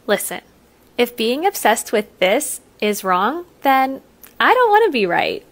Listen, if being obsessed with this is wrong, then I don't want to be right.